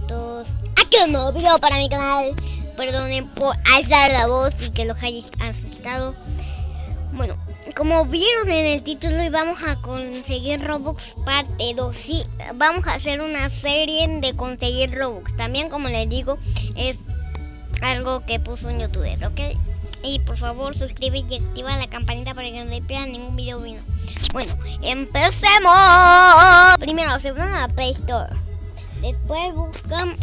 todos. Aquí un nuevo video para mi canal. Perdonen por alzar la voz y que los hayáis asustado. Bueno, como vieron en el título, y vamos a conseguir Robux parte 2. Sí, vamos a hacer una serie de conseguir Robux. También, como les digo, es algo que puso un youtuber, ¿ok? Y por favor suscríbete y activa la campanita para que no te pierdan ningún video mío. Bueno, empecemos. Primero se van a la Play Store. Después buscan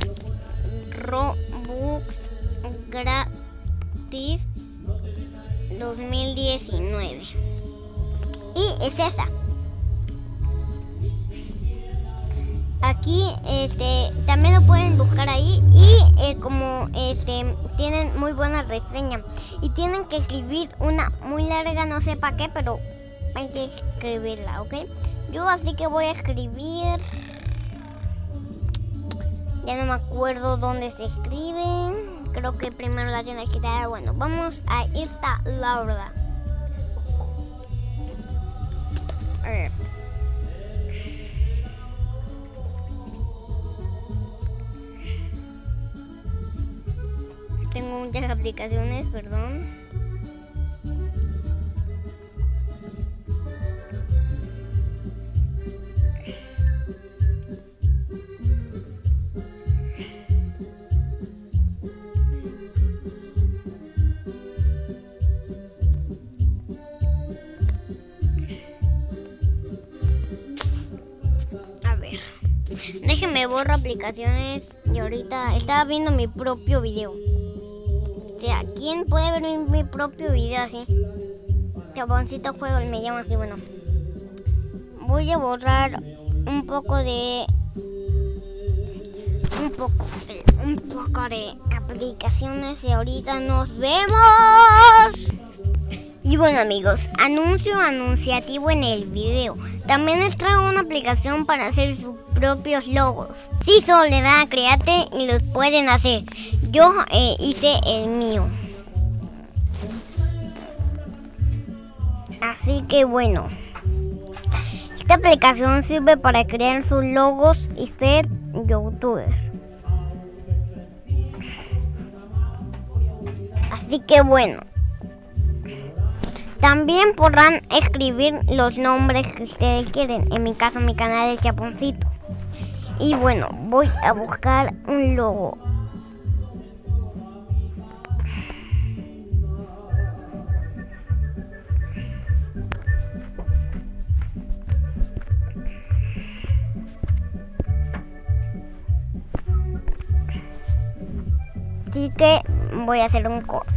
Robux gratis 2019. Y es esa. Aquí también lo pueden buscar ahí. Y como tienen muy buena reseña. Y tienen que escribir una muy larga, no sé para qué, pero hay que escribirla, ¿ok? Yo así que voy a escribir. Ya no me acuerdo dónde se escribe. Creo que primero la tiene que quitar. Bueno, vamos a esta Laura. A ver. Tengo muchas aplicaciones, perdón. A ver, déjenme borrar aplicaciones. Y ahorita estaba viendo mi propio video. O sea, ¿quién puede ver mi propio video así? Chaboncito juego y me llama así, bueno. Voy a borrar un poco de aplicaciones y ahorita nos vemos. Y bueno amigos, anuncio anunciativo en el video. También les traigo una aplicación para hacer sus propios logos. Si solo le dan a Créate y los pueden hacer. Yo hice el mío. Así que bueno, esta aplicación sirve para crear sus logos y ser youtuber. Así que bueno, también podrán escribir los nombres que ustedes quieren. En mi caso, mi canal es Chaponcito. Y bueno, voy a buscar un logo. Así que voy a hacer un corte.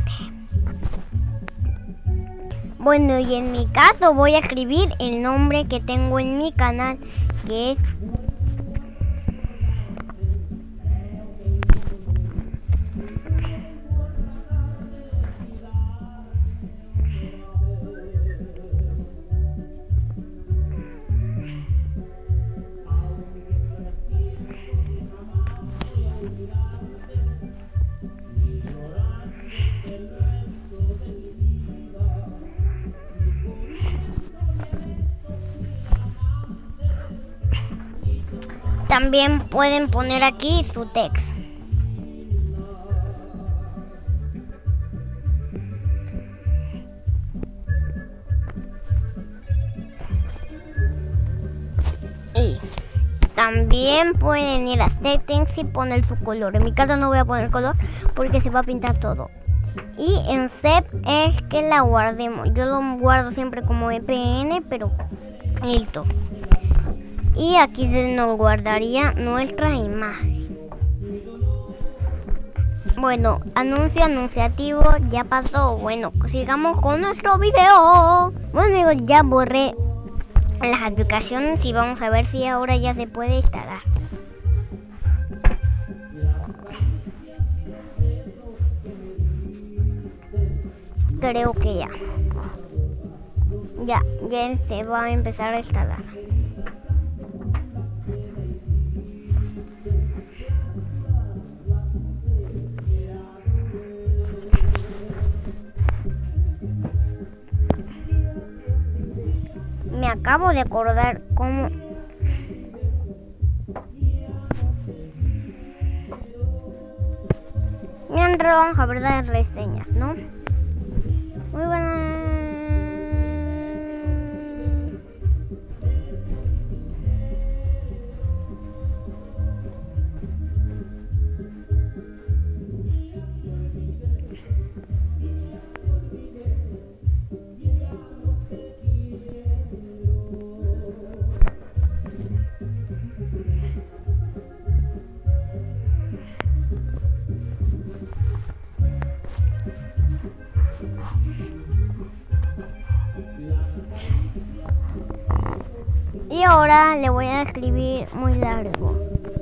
Bueno, y en mi caso voy a escribir el nombre que tengo en mi canal, que es También pueden poner aquí su texto. Y también pueden ir a settings y poner su color. En mi caso no voy a poner color porque se va a pintar todo. Y en save es que la guardemos. Yo lo guardo siempre como EPN, pero listo. Y aquí se nos guardaría nuestra imagen. Bueno, anuncio anunciativo ya pasó. Bueno, sigamos con nuestro video. Bueno amigos, ya borré las aplicaciones y vamos a ver si ahora ya se puede instalar. Creo que ya se va a empezar a instalar. Me acabo de acordar cómo primero vamos a ver las reseñas, ¿no? Muy buenas. Y ahora le voy a escribir muy largo.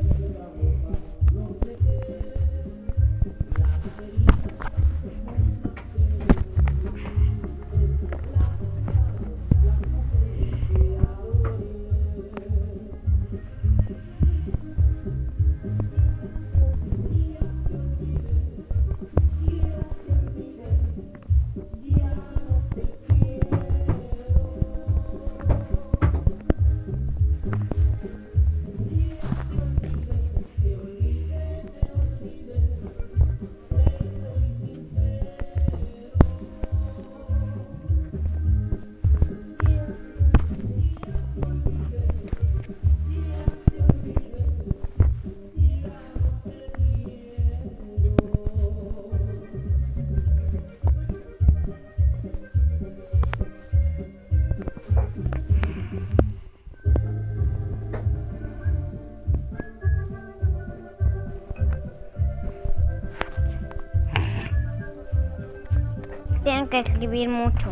Tienen que escribir mucho.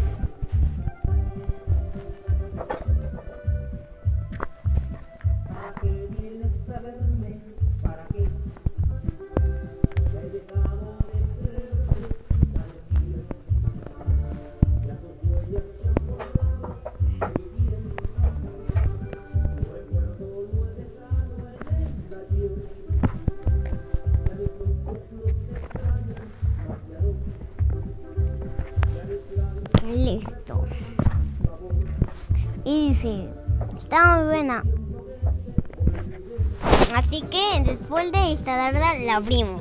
Listo. Y dice, está muy buena. Así que después de instalarla la abrimos.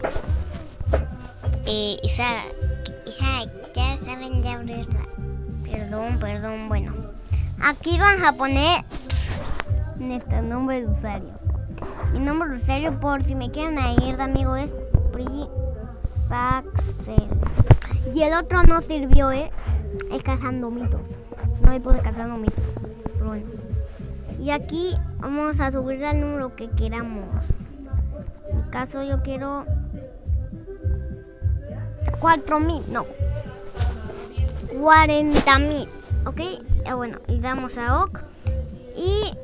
Isa, ya saben de abrirla. Perdón, bueno. Aquí van a poner nuestro nombre de usuario. Mi nombre de usuario, por si me quieren ir de amigo, es Prisaxel. Y el otro no sirvió, es cazando mitos. No hay puede cazando mitos. Pero bueno. Y aquí vamos a subir el número que queramos. En mi caso yo quiero 4,000, no, 40,000. Ok, bueno, y damos a OK. Y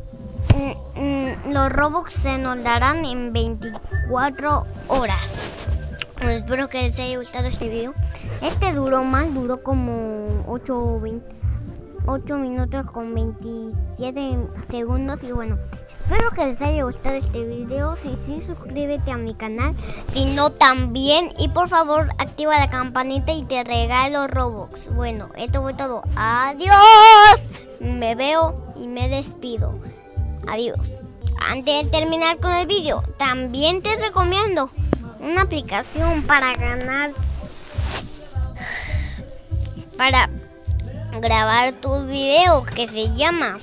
los Robux se nos darán en 24 horas. Bueno, espero que les haya gustado este video. Este duró como 8 minutos con 27 segundos. Y bueno, espero que les haya gustado este video. Si sí, suscríbete a mi canal. Si no, también. Y por favor, activa la campanita y te regalo Robux. Bueno, esto fue todo. Adiós. Me veo y me despido. Adiós. Antes de terminar con el video, también te recomiendo una aplicación para grabar tus videos, que se llama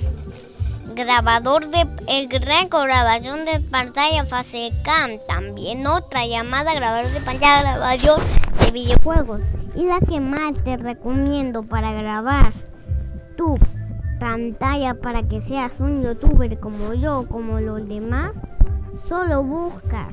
grabación de pantalla fase cam. También otra llamada grabador de pantalla, grabación de videojuegos. Y la que más te recomiendo para grabar tu pantalla para que seas un youtuber como yo, como los demás, solo buscas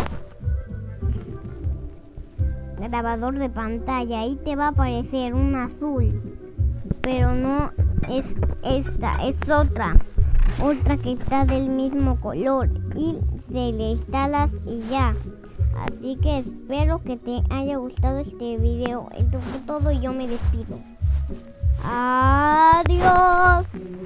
grabador de pantalla y te va a aparecer un azul, pero no es esta, es otra que está del mismo color y se le instalas y ya. Así que espero que te haya gustado este video. Esto fue todo y yo me despido. Adiós.